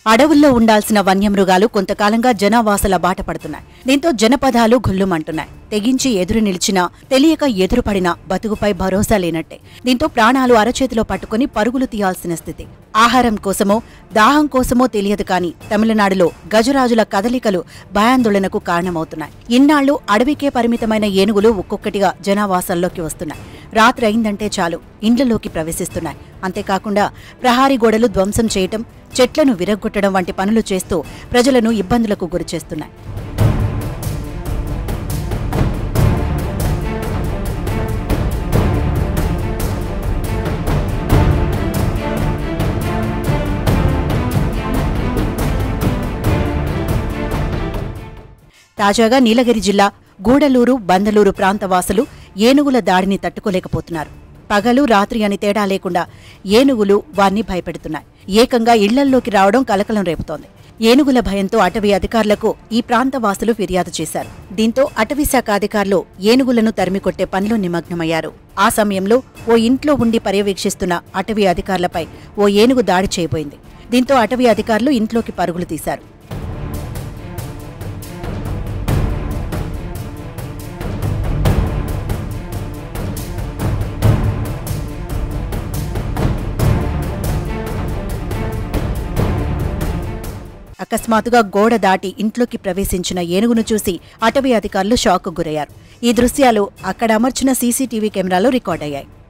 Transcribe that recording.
అడవుల్లో ఉండాల్సిన వన్యమృగాలు కొంతకాలంగా జనావాసాల బాట పడుతున్నాయి. దీంతో జనపదాలు గుల్లుమంటున్నాయి. తెగించి ఎదురు నిలిచినా తెలియక ఎదురుపడినా బతుకుపై భరోసా లేనట్టే. దీంతో ప్రాణాలు అరచేతిలో పట్టుకుని పరుగులు తీయాల్సిన స్థితి. ఆహారం కోసమో దాహం కోసమో తెలియదు కానీ తమిళనాడులో గజరాజుల కదలికలు భయాందోళనకు కారణమవుతున్నాయి. ఇన్నాళ్లు అడవికే పరిమితమైన ఏనుగులు ఒక్కొక్కటిగా జనావాసాల్లోకి వస్తున్నాయి. రాత్రి అయిందంటే చాలు ఇండ్లలోకి ప్రవేశిస్తున్నాయి. అంతేకాకుండా ప్రహారీ గోడలు ధ్వంసం చేయటం, చెట్లను విరగ్గొట్టడం వంటి పనులు చేస్తూ ప్రజలను ఇబ్బందులకు గురిచేస్తున్నాయి. తాజాగా నీలగిరి జిల్లా గూడలూరు, బందలూరు ప్రాంతవాసులు ఏనుగుల దాడిని తట్టుకోలేకపోతున్నారు. పగలు రాత్రి అని తేడా లేకుండా ఏనుగులు వారిని భయపెడుతున్నాయి. ఏకంగా ఇళ్లల్లోకి రావడం కలకలం రేపుతోంది. ఏనుగుల భయంతో అటవీ అధికారులకు ఈ ప్రాంతవాసులు ఫిర్యాదు చేశారు. దీంతో అటవీశాఖ అధికారులు ఏనుగులను తరిమికొట్టే పనిలో నిమగ్నమయ్యారు. ఆ సమయంలో ఓ ఇంట్లో ఉండి పర్యవేక్షిస్తున్న అటవీ అధికారులపై ఓ ఏనుగు దాడి చేయబోయింది. దీంతో అటవీ అధికారులు ఇంట్లోకి పరుగులు తీశారు. అకస్మాత్తుగా గోడ దాటి ఇంట్లోకి ప్రవేశించిన ఏనుగును చూసి అటవీ అధికారులు షాక్కు గురయ్యారు. ఈ దృశ్యాలు అక్కడ అమర్చిన సీసీటీవీ కెమెరాలో రికార్డయ్యాయి.